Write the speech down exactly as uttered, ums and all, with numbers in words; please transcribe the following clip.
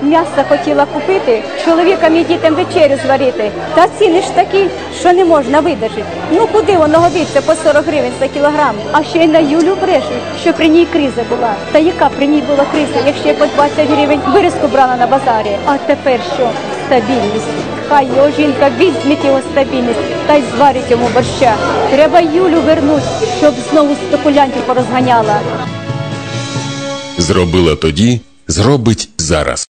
М'ясо хотіла купити, чоловікам і дітям вечерю зварити. Та ціни ж такі, що не можна видержати. Ну куди воно годиться по сорок гривень за кілограм? А ще й на Юлю брешуть, що при ній криза була. Та яка при ній була криза, якщо я по двадцять гривень вирізку брала на базарі? А тепер що? Стабільність. Хай його жінка візьміть його стабільність та й зварить йому борща. Треба Юлю вернуть, щоб знову спекулянтів порозганяла. Зробила тоді, зробить зараз.